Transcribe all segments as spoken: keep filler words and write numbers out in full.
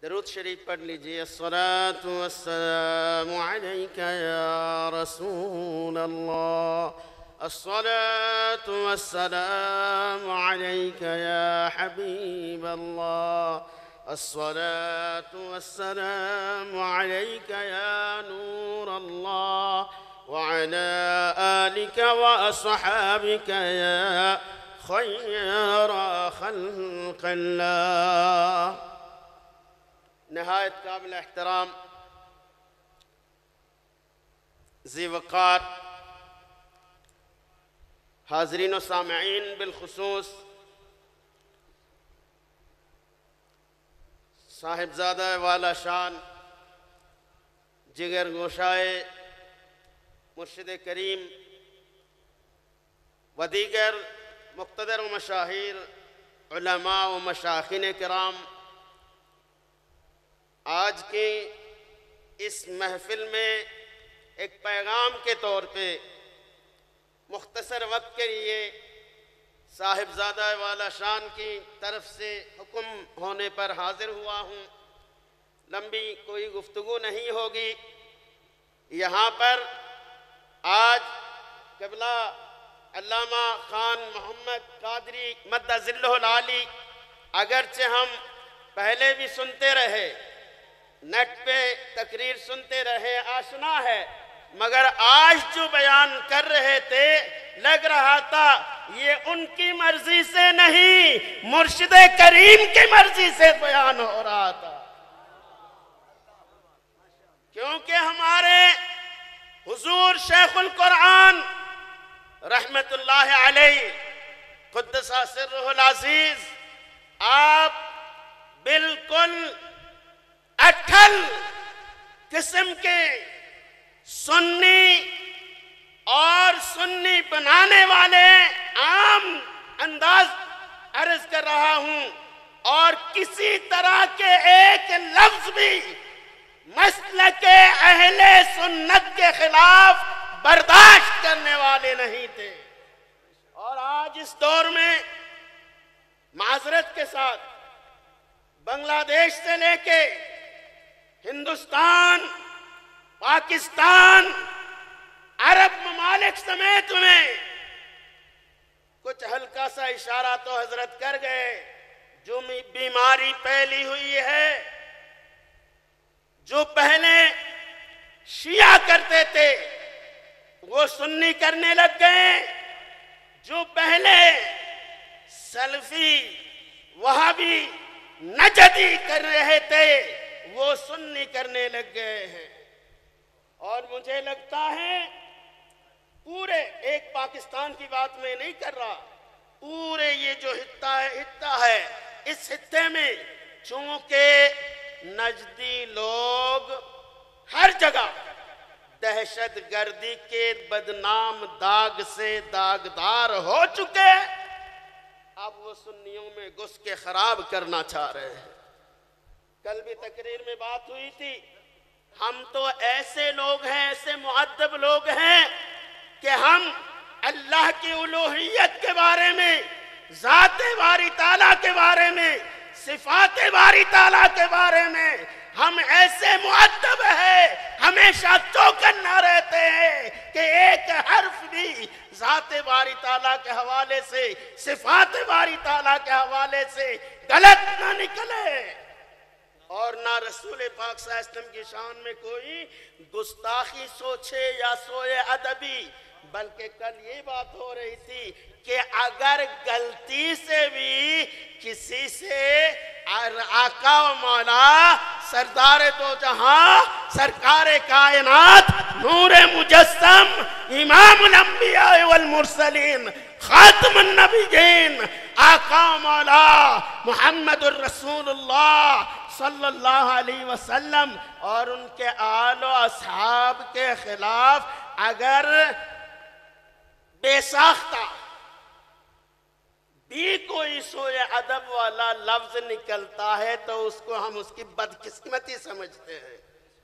درود شریف پڑھ لیجئے. الصلاة والسلام علیک یا رسول اللہ، الصلاة والسلام علیک یا حبیب اللہ، الصلاة والسلام علیک یا نور اللہ، وعلى آلك وأصحابك يا خير خلق الله. نہایت قابل احترام ذی وقار حاضرین و سامعین، بالخصوص صاحبزادہ والا شان جگر گوشائے مرشد کریم و دیگر مقتدر و مشاہیر علماء و مشاخین کرام، آج کی اس محفل میں ایک پیغام کے طور پہ مختصر وقت کے لیے صاحبزادہ والا شان کی طرف سے حکم ہونے پر حاضر ہوا ہوں. لمبی کوئی گفتگو نہیں ہوگی. یہاں پر آج قبلہ علامہ خان محمد قادری مد ظلہ العالی، اگرچہ ہم پہلے بھی سنتے رہے، نیٹ پہ تقریر سنتے رہے، آشنا ہے، مگر آج جو بیان کر رہے تھے لگ رہا تھا یہ ان کی مرضی سے نہیں، مرشد کریم کی مرضی سے بیان ہو رہا تھا. کیونکہ ہمارے حضور شیخ القرآن رحمت اللہ علیہ قدس سرہ العزیز، آپ بالکل اٹھل قسم کے سنی اور سنی بنانے والے عام انداز عرض کر رہا ہوں، اور کسی طرح کے ایک لفظ بھی مسلک اہل سنت کے خلاف برداشت کرنے والے نہیں تھے. اور آج اس دور میں معذرت کے ساتھ بنگلہ دیش سے لے کے ہندوستان، پاکستان، عرب ممالک سمیت میں کچھ ہلکا سا اشارہ تو حضرت کر گئے. جو بیماری پھیلی ہوئی ہے، جو پہلے شیعہ کرتے تھے وہ سنی کرنے لگ گئے، جو پہلے سلفی وہابی نجدی کر رہے تھے وہ سنی کرنے لگ گئے ہیں. اور مجھے لگتا ہے پورے ایک پاکستان کی بات میں نہیں کر رہا، پورے یہ جو خطہ ہے خطہ ہے اس خطے میں چونکہ نجدی لوگ ہر جگہ دہشت گردی کے بدنام داغ سے داغدار ہو چکے، اب وہ سنیوں میں گھس کے خراب کرنا چاہ رہے ہیں. کل بھی تقریر میں بات ہوئی تھی، ہم تو ایسے لوگ ہیں، ایسے مؤدب لوگ ہیں کہ ہم اللہ کی الوہیت کے بارے میں، ذات باری تعالیٰ کے بارے میں، صفات باری تعالیٰ کے بارے میں ہم ایسے مؤدب ہیں، ہمیشہ چوکنا رہتے ہیں کہ ایک حرف بھی ذات باری تعالیٰ کے حوالے سے، صفات باری تعالیٰ کے حوالے سے غلط نہ نکلے، اور نہ رسول پاک صلی اللہ علیہ وسلم کی شان میں کوئی گستاخی سوچے یا سوئے ادبی. بلکہ کل یہ بات ہو رہی تھی کہ اگر غلطی سے بھی کسی سے آقا و مولا سردار دو جہاں، سرکار کائنات، نور مجسم، امام الانبیاء والمرسلین، خاتم النبیین، آقا و مولا محمد الرسول اللہ صلی اللہ علیہ وسلم اور ان کے آل و اصحاب کے خلاف اگر بے ساختہ بھی کوئی سوئے ادب والا لفظ نکلتا ہے تو اس کو ہم اس کی بدقسمتی سمجھتے ہیں.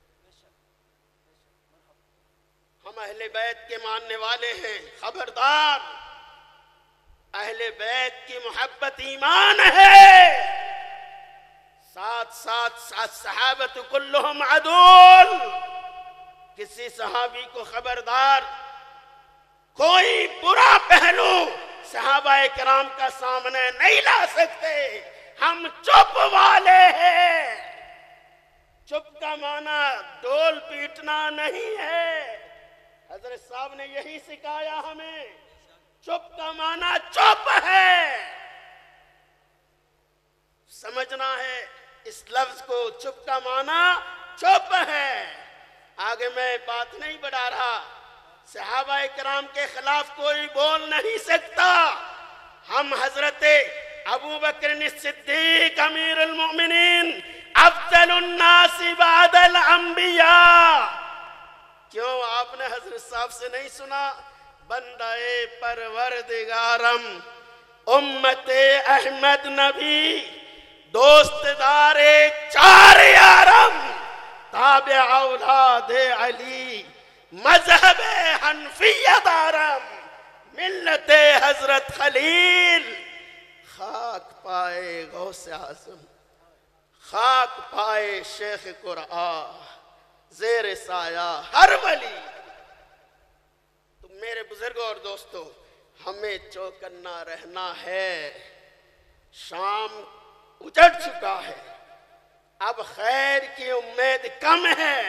ہم اہل بیت کے ماننے والے ہیں، خبردار، اہل بیت کی محبت ایمان ہے. साथ साथ सहाबत कुल्लुहुम अदूल, किसी सहाबी को खबरदार, कोई बुरा पहलू सहाबाए किराम का सामने नहीं ला सकते। हम चुप वाले हैं। चुप का माना डोल पीटना नहीं है। हजरत साहब ने यही सिखाया हमें। चुप का माना चुप है, समझना है इस लफ्ज को। चुप का माना चुप है। आगे मैं बात नहीं बढ़ा रहा। सहाबाए किराम के खिलाफ कोई बोल नहीं सकता। हम हजरत अबू बकर सिद्दीक अमीरुल मोमिनीन अफजलुन नासी बादल अंबिया, क्यों आपने हजरत साहब से नहीं सुना? बंदाए परवरदिगारम उम्मते अहमद नबी दोस्तदारे चार यारम ताबे औलादे अली मजहब हनफियदारम मिल्लते हजरत खलील। खाक पाए गौसे आज़म, खाक पाए शेख कुरान, ज़ेर साया हर वली। तो मेरे बुजुर्गों और दोस्तों, हमें चौकन्ना रहना है। शाम उजड़ चुका है, अब खैर की उम्मीद कम है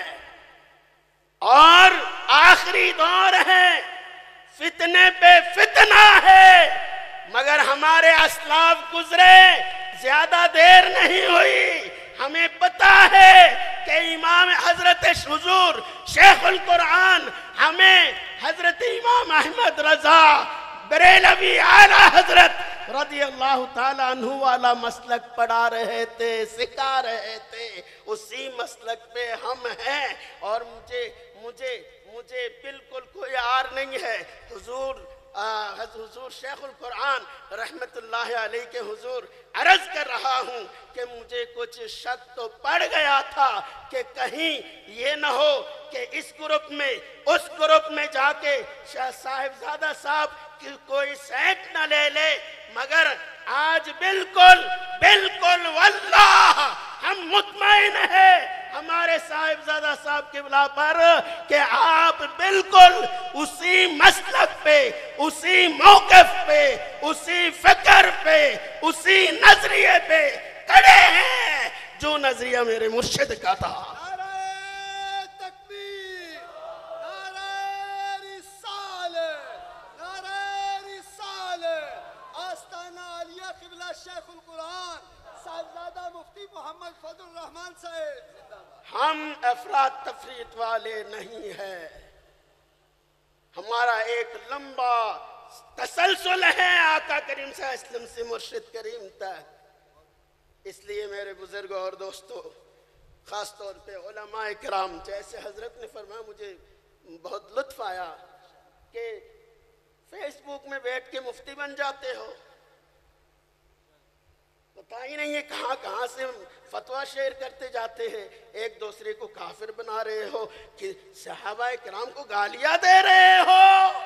और आखिरी दौर है। फितने पे फितना है, मगर हमारे असलाफ गुजरे, ज्यादा देर नहीं हुई। हमें पता है कि इमाम हजरत हुजूर शेखुल कुरान हमें हजरत इमाम अहमद रजा बरेलवी आला हजरत रज़ी अल्लाह ताला अन्हु वाला मसलक पढ़ा रहे थे, सिखा रहे थे। उसी मसलक पे हम हैं और मुझे मुझे मुझे बिल्कुल कोई आर नहीं है। हुजूर हुजूर शेखुल कुरान रहमतुल्लाह अलैह के हुजूर अर्ज कर रहा हूँ कि मुझे कुछ शक तो पड़ गया था कि कहीं ये न हो कि इस ग्रुप में उस ग्रुप में जाके साहिबजादा साहब की कोई सेट न ले ले, मगर आज बिल्कुल बिल्कुल वल्लाह हम मुतमईन है हमारे साहिबजादा साहब के बिला पर कि आप बिल्कुल उसी मसलक पे, उसी मौक़िफ़ पे, उसी फिक्र पे, उसी नजरिए पे खड़े हैं जो नजरिया मेरे मुर्शिद का था। नारे तकबीर, नारे रिसालत, नारे रिसालत। आस्ताना आलिया क़िबला शेखुल कुरान साहिबजादा मुफ्ती मोहम्मद फजल रहमान साहब। हम अफराद तफरीत वाले नहीं हैं। हमारा एक लंबा तसलसल है आका करीम सल्लल्लाहु से मुर्शिद करीम तक। इसलिए मेरे बुजुर्गों और दोस्तों, खास तौर पे उलमाए किराम, जैसे हजरत ने फरमाया, मुझे बहुत लुत्फ आया कि फेसबुक में बैठ के मुफ्ती बन जाते हो। पता ही नहीं है कहाँ कहाँ से फतवा शेयर करते जाते हैं, एक दूसरे को काफिर बना रहे हो कि सहाबाए किराम को गालियां दे रहे हो।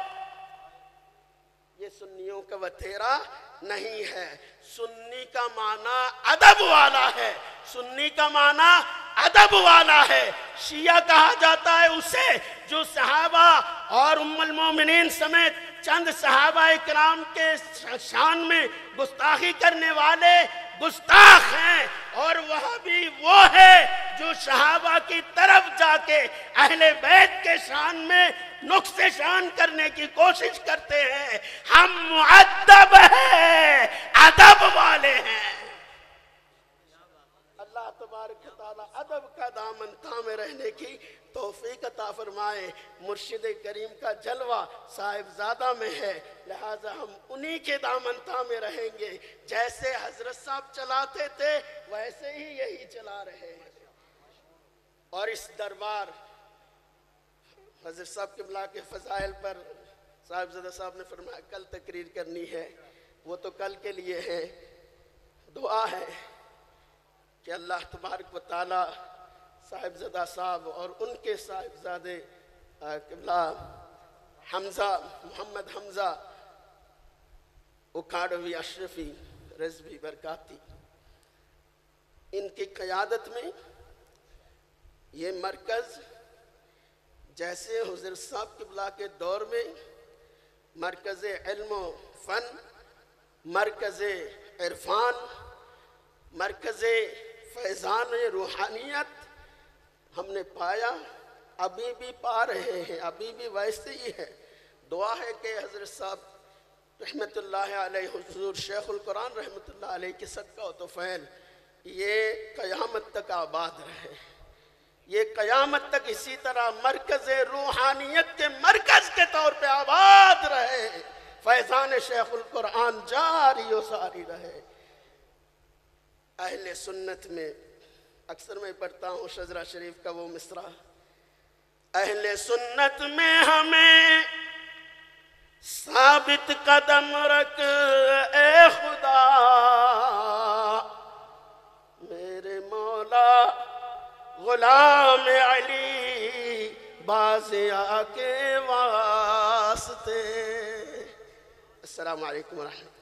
ये सुन्नियों का वतेरा नहीं है। सुन्नी का माना अदब वाला है, सुन्नी का माना अदब वाला है। शिया कहा जाता है उसे जो सहाबा और उम्मुल मोमिनीन समेत चंद सहाबाए किराम के शान में गुस्ताखी करने वाले गुस्ताख हैं, और वह भी वो है जो सहाबा की तरफ जाके अहले बैत के शान में नुक्से शान करने की कोशिश करते हैं। हम मुअद्दब हैं, अदब वाले हैं। अल्लाह तबारक व तआला अदब का दामन थामे रहने की तौफीक अता फरमाए। मुर्शिद करीम का जलवा साहिबजादा में है, लिहाजा हम उन्हीं के दामन थामे रहेंगे। जैसे हजरत साहब चलाते थे वैसे ही यही चला रहे हैं। और इस दरबार हजरत साहब के मिला के फजाइल पर साहिबजादा साहब ने फरमाया कल तकरीर करनी है, वो तो कल के लिए है। दुआ है कि अल्लाह तबारक व तआला साहिबजादा साहब और उनके साहिबजादे किबला हमजा मोहम्मद हमजा उखाड़वी अशरफी रिजवी बरकाती ان کی قیادت میں یہ مرکز جیسے حضرت صاحب قبلہ کے دور میں مرکز علم و فن، مرکز عرفان، مرکز فیضان روحانیت ہم نے پایا، ابھی بھی پا رہے ہیں، ابھی بھی ویسے ہی ہے۔ دعا ہے کہ حضرت صاحب رحمت اللہ علیہ، حضور شیخ القرآن رحمت اللہ علیہ کے صدقہ و طفیل یہ قیامت تک آباد رہے، یہ قیامت تک اسی طرح مرکز روحانیت کے مرکز کے طور پہ آباد رہے، فیضان شیخ القرآن جاری و ساری رہے۔ اہل سنت میں اکثر میں پڑھتا ہوں شجرہ شریف کا وہ مصرع، اہل سنت میں ہمیں ثابت قدم رکھ اے خدا، میرے مولا غلام علی بازیا کے واسطے۔ السلام علیکم ورحمۃ اللہ۔